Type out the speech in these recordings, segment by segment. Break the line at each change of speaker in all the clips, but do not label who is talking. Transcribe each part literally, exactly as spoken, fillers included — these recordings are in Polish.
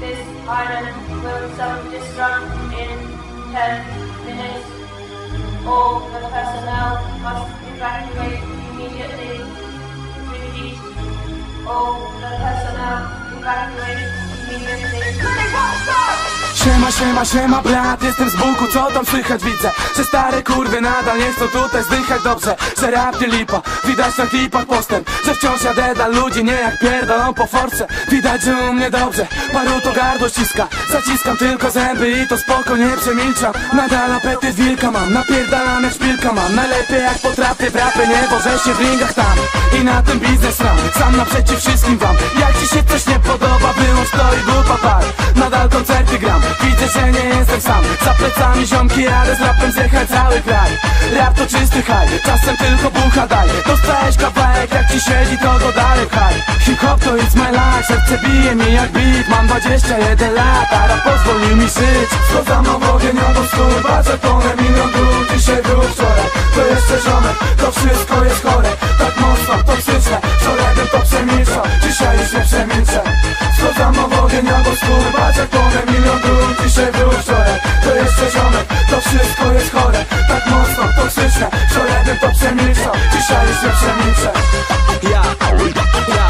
This island will self-destruct in ten minutes. All the personnel must evacuate immediately. Repeat. All the personnel evacuate immediately.
Siema, siema, siema brat, jestem z Buku, co tam słychać? Widzę, że stare kurwy nadal nie chcą tutaj zdychać. Dobrze, że rap nie lipa, widać na klipach postęp, że wciąż jadę dla ludzi, nie jak pierdolą po force. Widać, że u mnie dobrze, paru to gardło ściska. Zaciskam tylko zęby i to spoko, nie przemilczam. Nadal apetyt wilka mam, napierdalam jak szpilka mam. Najlepiej jak potrafię w rapy, nie wożę się w ringach tam. I na ten biznes ram, sam naprzeciw wszystkim wam. Jak ci się coś nie podoba, wyłącz to i dupa par. Nadal koncerty gram, widzę, że nie jestem sam. Za plecami ziomki, jadę z rapem zjechać cały kraj. Rap to czysty haj, czasem tylko bucha daj. Dostajesz kawałek, jak ci siedzi, to go dalej haj. Hip-hop to it's my life, serce bije mi jak beat. Mam dwadzieścia jeden lat, a rap pozwolił mi żyć. Schodzam w ogień, obok skurwa, że tonę milion dróg. Dzisiaj był wczoraj, to jeszcze ziomek. To wszystko jest chore, tak mocno, toksyczne. Wczoraj bym to przemilczał, dzisiaj już nie przemilczę. Schodzam w ogień, obok skurwa, że tonę milion dróg. Dzisiaj był wczoraj, to jeszcze ziomek. To wszystko jest chore, tak mocno, toksyczne. Wczoraj bym to przemilczał, dzisiaj już nie przemilczę.
Ja, ja,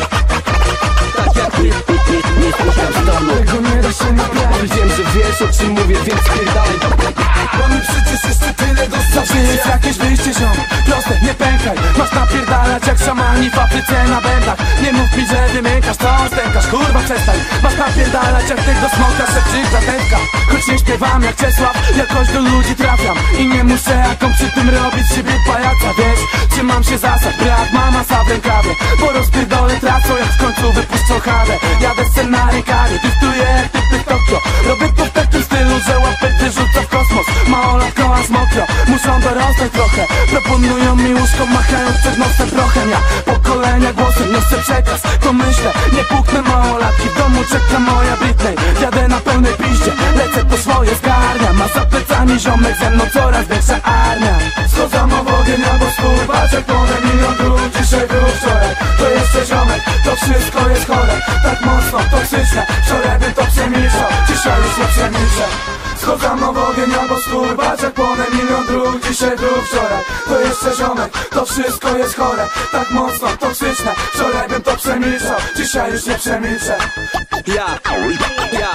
tak jak nie, nie, nie, nie słucham z domu.
Tego nie da się naprawić.
Wiem, że wiesz o czym mówię, więc pierdalej.
Bo mi przecież jeszcze tyle do zawsze jest jakieś wyjście, ziom. Proste, nie pękaj, masz napierdalać jak szamani w Afryce na bębnach. Nie mów mi, że wymiękasz, to stękasz, kurwa przestań. Masz napierdalać jak tego smoka, szepczyk zatęska. Choć nie śpiewam jak Czesław, jakoś do ludzi trafiam. I nie muszę jaką przy tym robić z siebie pajaca, wiesz? Trzymam się zasad, brat, mama sa w rękawie. Bo rozpierdolę tracą jak w końcu wypuszczą hawę. Jadę sen na rękawie, dyftuję jak typy w Tokio. Robię to w takim stylu, że łapety rzuca w kosmos. Małolatko aż mokro, muszą dorosnąć trochę. Proponują mi łóżko, machając przed nosem prochem. Ja pokolenia głosem niosę przekaz, to myślę, nie puknę małolatki. W domu czeka moja Britney, jadę na pełnej piździe. Lecę po swoje zgarniam, a za plecami ziomek ze mną coraz większa armia. Schodzam w ogień, albo skurwa, że tonę milion dróg. Dzisiaj był wczoraj, to jeszcze ziomek. To wszystko jest chore, tak mocno, toksyczne. Wczoraj bym to przemilczał, dzisiaj już nie przemilczę. Schodzam w ogień, albo skurwa, że płonę milion dróg. Dzisiaj był wczoraj, to jeszcze ziomek. To wszystko jest chore, tak mocno, toksyczne. Wczoraj bym to przemilczał, dzisiaj już nie przemilczę.
Ja, ja,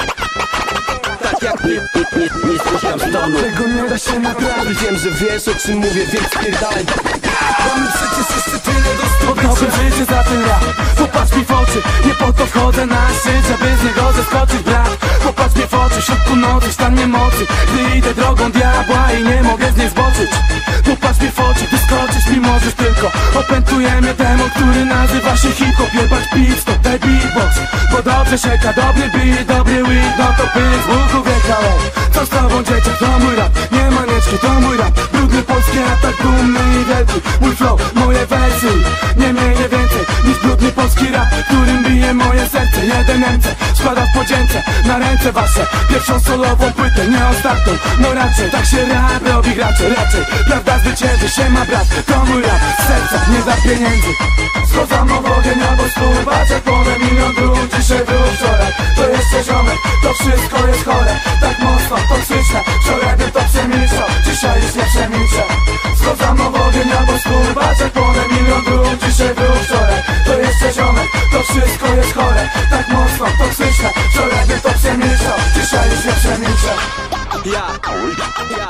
tak jak nie, nie, nie, nie słucham z domu.
Tego nie da się naprawić.
Wiem, że wiesz o czym mówię, więc pierdalej.
Bo mi przecież jeszcze tyle do zdobycia. Oddałbym życie za ten rap, popatrz mi w oczy. Nie po to wchodzę na szczyt, żeby z niego zeskoczyć, brat. Popatrz mi w oczy, w środku nocy, stan niemocy. Gdy idę drogą diabła i nie mogę z niej zboczyć. Popatrz mi w oczy, ty skoczysz mi możesz tylko. Opętuje mnie demon, który nazywa się hip-hop. Jebać beat, stop, daj beatbox. Bo dobrze sieka, dobry beat, dobry weed. No to pyk z łuku wiekał. Co z tobą dzieciak, to mój rap. Nie manieczki, to mój rap. Brudny polski atak, dumny i wielki. Mój flow, moje wersy, nie mniej, nie więcej niż brudny polski rap, którym bije moje serce. Jeden M C spada w podzięce na ręce wasze. Pierwszą solową płytę, nie ostatnią. No raczej, tak się rap robi gracze. Raczej, prawda zwycięży, siema brat. To mój rap, z serca, nie za pieniędzy. Schodzam w ogień, albo skurwa, że płonę milion dróg. Dzisiaj był wczoraj, to jeszcze ziomek. To wszystko jest chore, tak mocno, toksyczne. Wczoraj bym to przemilczał, dzisiaj już nie przemilczę. Schodzam w ogień, albo skurwa, że płonę milion dróg. Dzisiaj był wczoraj, to jeszcze ziomek. To wszystko jest chore, tak mocno, toksyczne. Wczoraj bym to przemilczał, dzisiaj już nie przemilczę.
Ja, ja.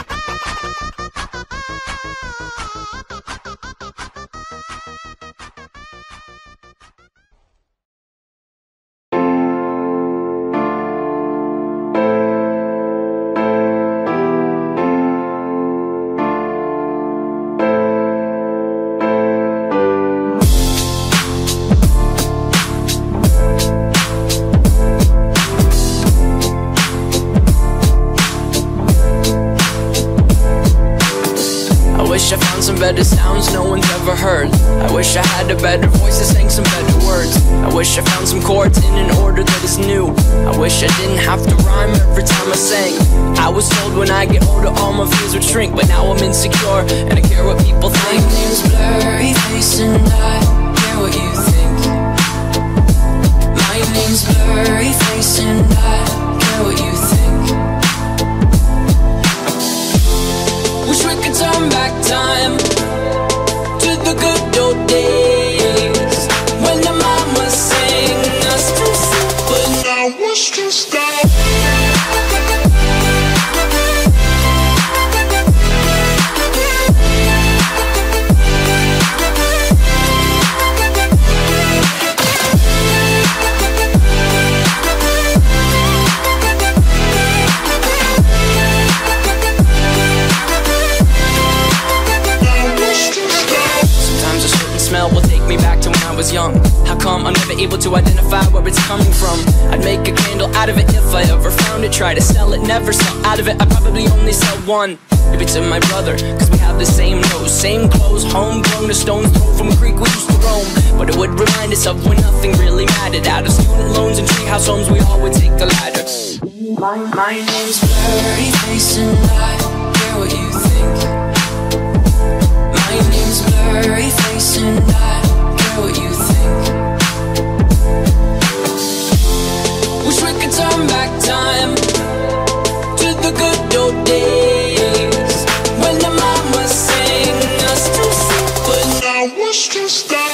Better sounds no one's ever heard. I wish I had a better voice that sang some better words. I wish I found some chords in an order that is new. I wish I didn't have to rhyme every time I sang. I was told when I get older all my fears would shrink, but now I'm insecure and I care what people think. My name's Blurry Face and I care what you think. My name's Blurry Face and I care what you think. Wish we could turn back time to the good old days when the mama sang us to sleep, but now it's just that. Will take me back to when I was young. How come I'm never able to identify where it's coming from? I'd make a candle out of it if I ever found it. Try to sell it, never sell out of it. I probably only sell one. Maybe to my brother, cause we have the same nose, same clothes, homegrown, a stone's throw from a creek we used to roam. But it would remind us of when nothing really mattered. Out of student loans and treehouse homes, we all would take the ladder. My, my name's Blurry Face and I care what you think. My name's Blurry Face and I care what you think. Wish we could turn back time to the good old days when the mama sang us to sleep, but now it's just that.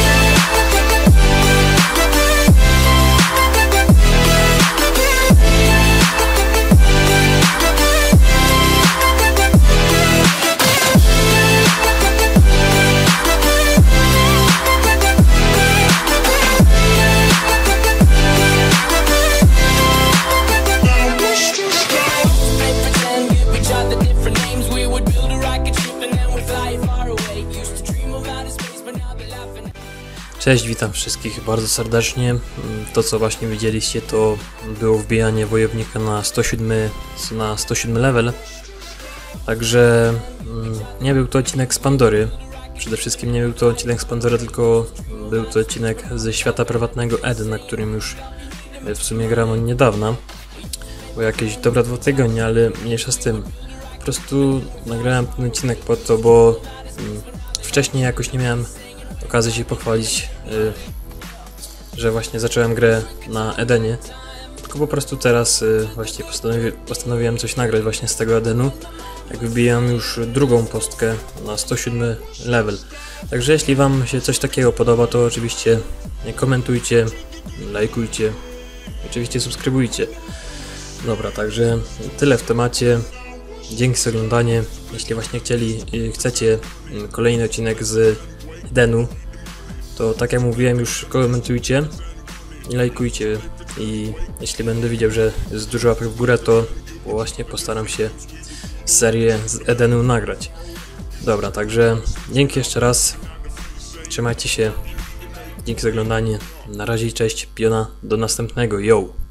Cześć, witam wszystkich bardzo serdecznie. To, co właśnie widzieliście, to było wbijanie wojownika na sto siódmy, na sto siódmy level. Także nie był to odcinek z Pandory. Przede wszystkim nie był to odcinek z Pandory, tylko był to odcinek ze świata prywatnego Eden, na którym już w sumie gram od niedawna. Bo jakieś dobra dwa tygodnie, ale mniejsza z tym. Po prostu nagrałem ten odcinek po to, bo wcześniej jakoś nie miałem okazji się pochwalić, yy, że właśnie zacząłem grę na Edenie, tylko po prostu teraz yy, właśnie postanowi postanowiłem coś nagrać właśnie z tego Edenu, jak wybijam już drugą postkę na sto siódmy level. Także jeśli wam się coś takiego podoba, to oczywiście komentujcie, lajkujcie, oczywiście subskrybujcie. Dobra, także tyle w temacie. Dzięki za oglądanie. Jeśli właśnie chcieli, yy, chcecie kolejny odcinek z Edenu, to tak jak mówiłem, już komentujcie i lajkujcie, i jeśli będę widział, że jest dużo łapek w górę, to właśnie postaram się serię z Edenu nagrać. Dobra, także dzięki jeszcze raz, trzymajcie się, dzięki za oglądanie, na razie, cześć, piona, do następnego, yo!